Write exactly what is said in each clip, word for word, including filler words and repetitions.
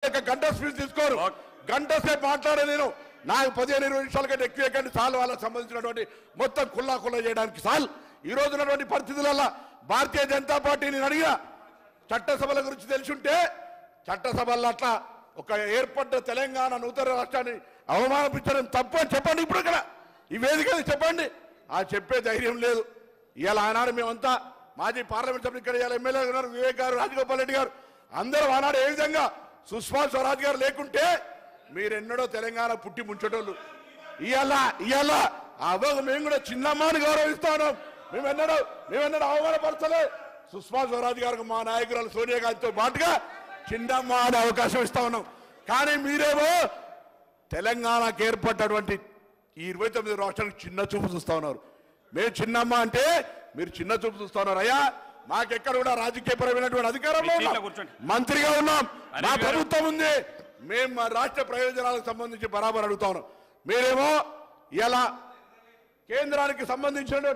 లెక్క గంట స్పీచ్ తీసుకోరు, గంట సేపు మాట్లాడే నేను నాకు పదిహేను ఇరవై నిమిషాల కంటే ఎక్కువ కంటే చాలు వాళ్ళకి సంబంధించినటువంటి మొత్తం కుల్లా కుల్లా చేయడానికి చాలు. ఈ రోజు ఉన్నటువంటి పరిస్థితులలో భారతీయ జనతా పార్టీని అడిగిన చట్టసభల గురించి తెలుసుంటే చట్టసభల్లో అట్లా ఒక ఏర్పడ్డ తెలంగాణ నూతన రాష్ట్రాన్ని అవమానించడం తప్పు అని చెప్పండి. ఇప్పుడు ఇక్కడ ఈ వేదికలు చెప్పండి. ఆ చెప్పే ధైర్యం లేదు. ఇవాళ ఆనాడు మేమంతా మాజీ పార్లమెంట్ సభ్యులు ఇక్కడ ఇవాళ ఎమ్మెల్యే గారు వివేక్ గారు రాజగోపాల్ రెడ్డి గారు అందరూ ఆనాడు ఏ విధంగా సుష్మా స్వరాజ్ గారు లేకుంటే మీరెన్నడో తెలంగాణ పుట్టి ముంచటోళ్ళు. ఇవాళ ఇవాళ అవ్వ మేము కూడా చిన్నమ్మాని గౌరవిస్తా ఉన్నాం. మేము ఎన్నడో మేము ఎన్నడో అవమానపరచలే. సుష్మా స్వరాజ్ గారికి మా నాయకురాలు సోనియా గాంధీతో పాటుగా చిన్నమ్మ అనే అవకాశం ఇస్తా ఉన్నాం. కానీ మీరేమో తెలంగాణకు ఏర్పడ్డటువంటి ఈ ఇరవై తొమ్మిది రాష్ట్రానికి చిన్న చూపు చూస్తా ఉన్నారు. మేము చిన్నమ్మ అంటే మీరు చిన్న చూపు చూస్తా ఉన్నారు. అయ్యా మాకెక్కడ కూడా రాజకీయపరమైనటువంటి అధికారంలో మంత్రిగా ఉన్నాం, మా ప్రభుత్వం ఉంది, మేము మా రాష్ట్ర ప్రయోజనాలకు సంబంధించి బరాబర్ అడుగుతా ఉన్నాం. మీరేమో ఇలా కేంద్రానికి సంబంధించిన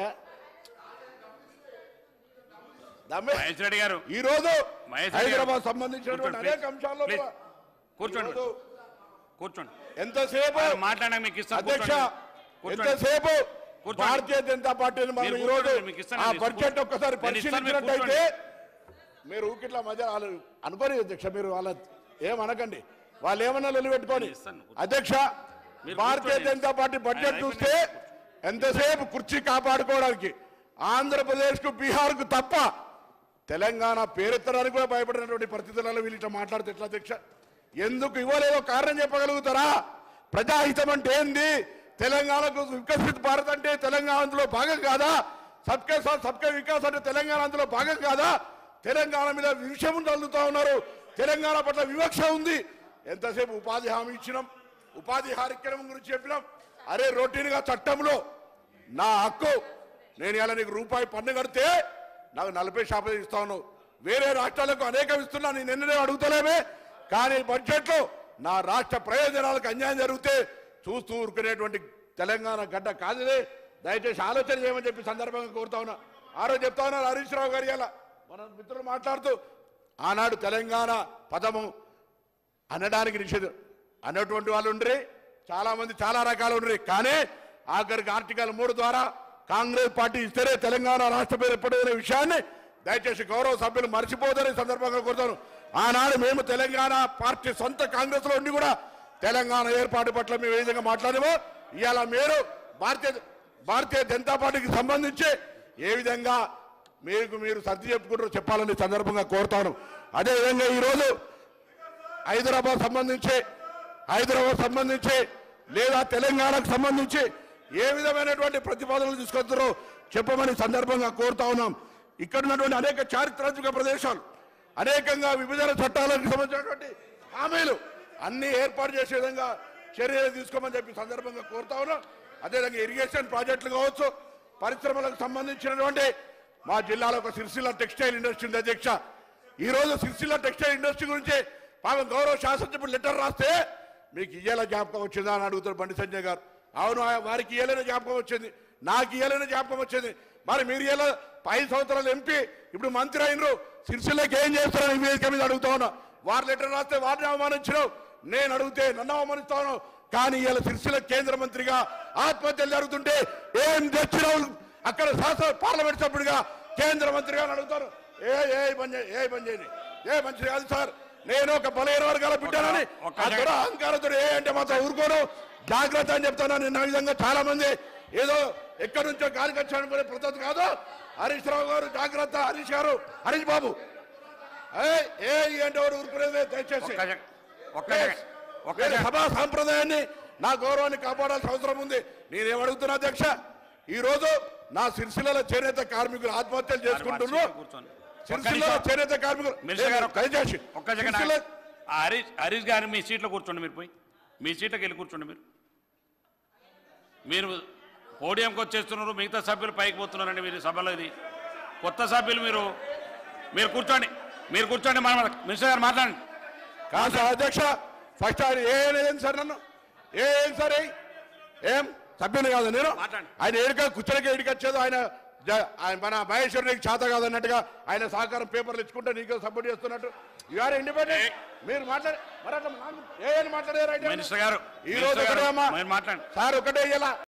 ఈ రోజు హైదరాబాద్ సంబంధించినటువంటి అనేక అంశాల్లో కూర్చోండి కూర్చోండి ఎంతసేపు మాట్లాడా మీకు ఇస్తాను అధ్యక్ష, ఎంతసేపు భారతీయ జనతా పార్టీని మనం ఈ రోజు ఆ బడ్జెట్ ఒక్కసారి పరిశీలించినట్టయితే మీరు ఊకిట్లా మధ్య వాళ్ళు అనుకోని అధ్యక్ష, మీరు వాళ్ళ ఏమనకండి, వాళ్ళు ఏమన్నా నిలబెట్టుకోని. అధ్యక్ష, భారతీయ జనతా పార్టీ బడ్జెట్ చూస్తే ఎంతసేపు కుర్చీ కాపాడుకోవడానికి ఆంధ్రప్రదేశ్ కు బీహార్ కు తప్ప తెలంగాణ పేరెత్తడానికి కూడా భయపడినటువంటి పరిస్థితులలో వీళ్ళు ఇట్లా మాట్లాడితే ఎట్లా అధ్యక్ష? ఎందుకు ఇవ్వలేదో కారణం చెప్పగలుగుతారా? ప్రజాహితం అంటే ఏంది? తెలంగాణకు వికసిత భారత్ అంటే తెలంగాణ అందులో భాగం కాదా? సబ్కే సాత్ సబ్కే వికాస్ అంటే తెలంగాణ అందులో భాగం కాదా? తెలంగాణ మీద విషయం చల్లుతా ఉన్నారు. తెలంగాణ పట్ల వివక్ష ఉంది. ఎంతసేపు ఉపాధి హామీ ఇచ్చినాం, ఉపాధి కార్యక్రమం గురించి చెప్పినాం. అరే రొటీన్ గా చట్టంలో నా హక్కు, నేను ఇలా నీకు రూపాయి పన్ను కడితే నాకు నలభై శాతం ఇస్తా ఉన్నావు. వేరే రాష్ట్రాలకు అనేకం ఇస్తున్నా, నేను ఎన్నడే అడుగుతలేమే. కానీ బడ్జెట్లో నా రాష్ట్ర ప్రయోజనాలకు అన్యాయం జరిగితే చూస్తూ ఊరుకునేటువంటి తెలంగాణ గడ్డ కాదులే. దయచేసి ఆలోచన చేయమని చెప్పి సందర్భంగా కోరుతా ఉన్నా. ఆ రోజు చెప్తా ఉన్నారు హరీష్ రావు గారు, ఇలా మన మిత్రులు మాట్లాడుతూ ఆనాడు తెలంగాణ పదము అనడానికి నిషేధం అన్నటువంటి వాళ్ళు ఉండ్రి, చాలా మంది చాలా రకాలు ఉండ్రి. కానీ ఆఖరికి ఆర్టికల్ మూడు ద్వారా కాంగ్రెస్ పార్టీ ఇస్తేనే తెలంగాణ రాష్ట్ర పేరు ఎప్పుడైన విషయాన్ని దయచేసి గౌరవ సభ్యులు మర్చిపోతారని సందర్భంగా కోరుతాను. ఆనాడు మేము తెలంగాణ పార్టీ సొంత కాంగ్రెస్ లో ఉండి కూడా తెలంగాణ ఏర్పాటు పట్ల మేము ఏ విధంగా మాట్లాడేమో ఇవాళ మీరు భారతీయ భారతీయ జనతా పార్టీకి సంబంధించి ఏ విధంగా మీకు మీరు సర్ది చెప్పుకుంటారో చెప్పాలని సందర్భంగా కోరుతాను. అదేవిధంగా ఈరోజు హైదరాబాద్ సంబంధించి హైదరాబాద్ సంబంధించి లేదా తెలంగాణకు సంబంధించి ఏ విధమైనటువంటి ప్రతిపాదనలు తీసుకొస్తారో చెప్పమని సందర్భంగా కోరుతా ఉన్నాం. ఇక్కడ ఉన్నటువంటి అనేక చారిత్రాత్మక ప్రదేశాలు, అనేకంగా విభజన చట్టాలకు సంబంధించినటువంటి హామీలు అన్ని ఏర్పాటు చేసే విధంగా చర్యలు తీసుకోమని చెప్పి సందర్భంగా కోరుతా ఉన్నాం. అదేవిధంగా ఇరిగేషన్ ప్రాజెక్టులు కావచ్చు, పరిశ్రమలకు సంబంధించినటువంటి మా జిల్లాలో ఒక సిరిసిల్ల టెక్స్టైల్ ఇండస్ట్రీ ఉంది అధ్యక్ష. ఈ రోజు సిరిసిల్ల టెక్స్టైల్ ఇండస్ట్రీ గురించి పాపం గౌరవ శాసనసభ్యులు లెటర్ రాస్తే మీకు ఇయ్యేలా జ్ఞాపకం వచ్చిందా అని అడుగుతారు బండి సంజయ్ గారు. అవును, వారికి ఇయ్యలేని జ్ఞాపకం వచ్చింది, నాకు ఇయ్యలేని జ్ఞాపకం వచ్చింది. మరి మీరు ఇలా ఐదు సంవత్సరాలు ఎంపీ ఇప్పుడు మంత్రి అయినరు, సిరిసిల్లకి ఏం చేస్తారని వేదిక మీద అడుగుతా ఉన్నా. వారు లెటర్ రాస్తే వారిని అవమానించడం, నేను అడిగితే నన్ను అవమానిస్తా ఉన్నావు. కానీ ఇలా సిరిసిల్ల కేంద్ర మంత్రిగా ఆత్మహత్యలు జరుగుతుంటే ఏం తెచ్చినావు? అక్కడ శాసన పార్లమెంట్ సభ్యుడిగా కేంద్ర మంత్రిగా అడుగుతాను. ఏ ఏ పని ఏ పని చేయని ఏ మంచిది కాదు సార్. నేను ఒక బలహీన వర్గాల బిడ్డానని అహంకారంతో ఏ అంటే మాత్రం ఊరుకోను, జాగ్రత్త అని చెప్తాను. నిన్న విధంగా చాలా మంది ఏదో ఎక్కడి నుంచో గాలికి వచ్చానుకునే పద్ధతి కాదు. హరీష్ రావు గారు జాగ్రత్త, హరీష్ గారు, హరీష్ బాబు ఏ అంటే వారు ఊరుకునేది దయచేసి సభా సాంప్రదాయాన్ని నా గౌరవాన్ని కాపాడాల్సిన అవసరం ఉంది. నేనేమడుగుతున్నా అధ్యక్ష, ఈ రోజు నా సిరిసిల్ల చేనేత కార్మికులు ఆత్మహత్యలు చేసుకుంటున్నారు. సిరిసిల్ల చేనేత కార్మికులు దయచేసి హరీష్ హరీష్ గారు మీ సీట్లో కూర్చోండి, మీరు పోయి మీ సీట్లోకి వెళ్ళి కూర్చోండి. మీరు మీరు పోడియంకి వచ్చేస్తున్నారు, మిగతా సభ్యులు పైకి పోతున్నారండి. మీరు సభలో ఇది కొత్త సభ్యులు, మీరు మీరు కూర్చోండి మీరు కూర్చోండి మన మినిస్టర్ గారు మాట్లాడండి. కాదు సార్ అధ్యక్ష, ఫస్ట్ ఆయన ఏం సార్ నన్ను ఏం సార్ ఏం సభ్యులు కాదు నేను. ఆయన ఏడిక కూర్చోనికి ఏడికొచ్చేది ఆయన ఆయన మన మహేశ్వరునికి చేత కాదన్నట్టుగా ఆయన సహకారం పేపర్లు ఇచ్చుకుంటే నీకు సపోర్ట్ చేస్తున్నట్టు యు ఆర్ ఇండిపెండెంట్. మీరు మాట్లాడే మరి అట్లా ఏ మాట్లాడే రైట్ మినిస్టర్ గారు ఈ రోజు ఒకటే అమ్మా మాట్లాడండి సార్ ఒకటే ఇలా